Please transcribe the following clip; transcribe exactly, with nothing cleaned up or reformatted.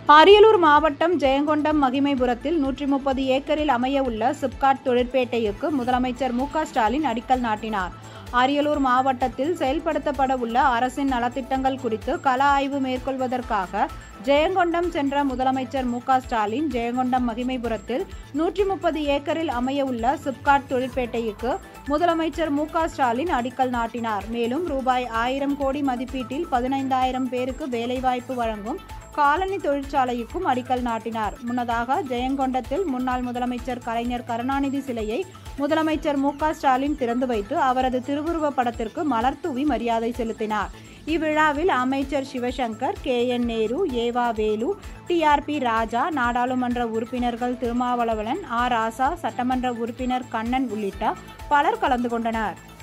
அரியலூர் மாவட்டம் ஜெயங்கொண்டம் மகிமைபுரத்தில் நூற்றி முப்பது ஏக்கரில் அமைய உள்ள சிப்காட் தொழிற்பேட்டைக்கு முதலமைச்சர் மு க ஸ்டாலின் அடிக்கல் நாட்டினார். அரியலூர் மாவட்டத்தில் செயல்படுத்தப்பட உள்ள அரசின் நலத்திட்டங்கள் குறித்து கள ஆய்வு மேற்கொள்வதற்காக ஜெயங்கொண்டம் சென்ற முதலமைச்சர் மு க ஸ்டாலின் ஜெயங்கொண்டம் மகிமைபுரத்தில் நூற்றி முப்பது ஏக்கரில் அமைய உள்ள சிப்காட் தொழிற்பேட்டைக்கு முதலமைச்சர் மு க ஸ்டாலின் அடிக்கல் நாட்டினார். மேலும் ரூபாய் ஆயிரம் கோடி மதிப்பீட்டில் பதினைந்தாயிரம் பேருக்கு வேலைவாய்ப்பு வழங்கும் காலனி தொழிற்சாலைக்கும் அடிக்கல் நாட்டினார். முன்னதாக ஜெயங்கொண்டத்தில் முன்னாள் முதலமைச்சர் கலைஞர் கருணாநிதி சிலையை முதலமைச்சர் மு க ஸ்டாலின் திறந்து வைத்து அவரது திருவுருவ படத்திற்கு மலர் தூவி மரியாதை செலுத்தினார். இவ்விழாவில் அமைச்சர் சிவசங்கர், கே என் நேரு, ஏவா Velu, T R B Raja, நாடாளுமன்ற உறுப்பினர்கள் திருமாவளவன், ஆ ராசா, சட்டமன்ற உறுப்பினர் கண்ணன் உள்ளிட்ட பலர் கலந்து கொண்டனர்.